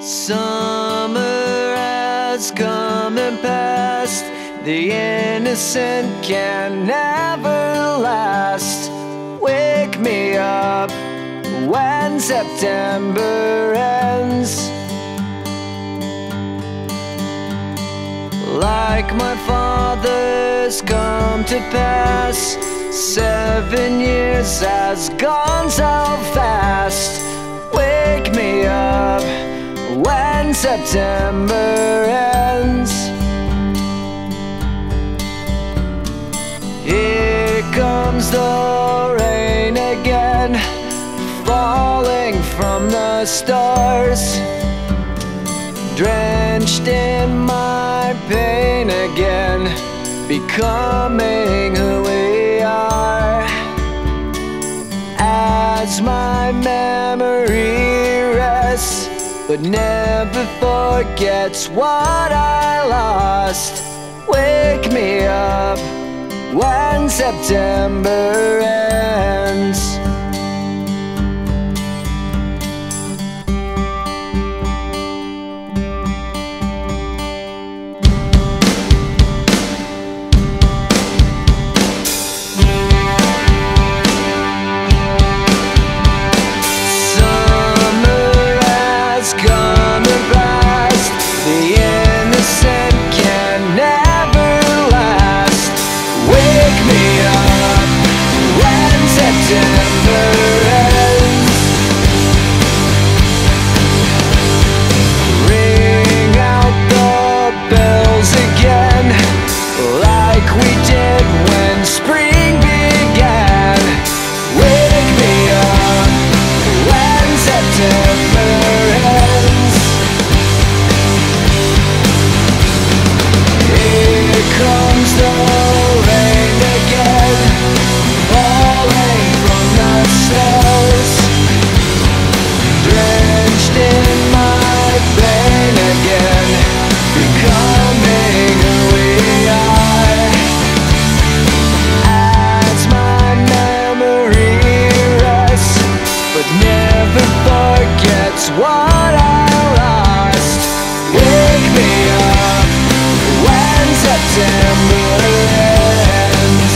Summer has come and passed. The innocent can never last. Wake me up when September ends. Like my father's come to pass, 7 years has gone so fast. Wake me up when September ends. Here comes the rain again, falling from the stars, drenched in my pain again, becoming who we are. As my memory rests, but never forgets what I lost. Wake me up when September ends. What I lost. Wake me up when September ends.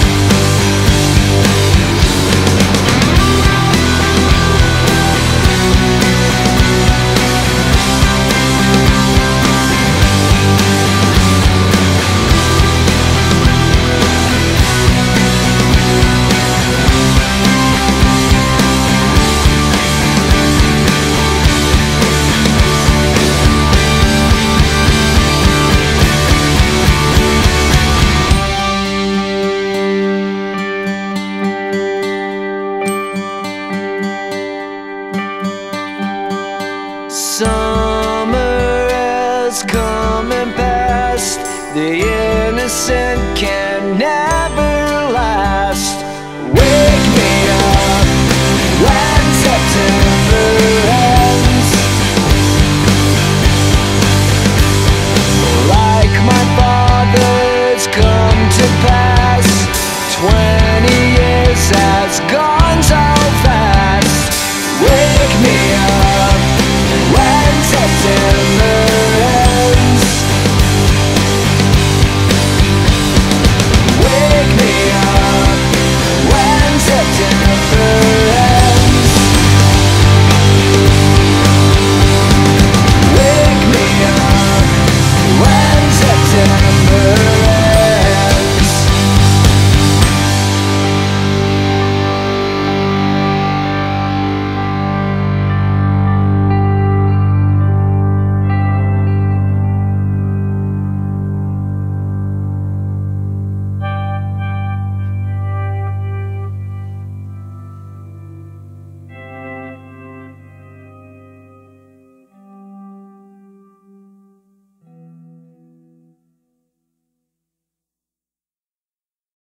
Summer has come and passed. The innocent can never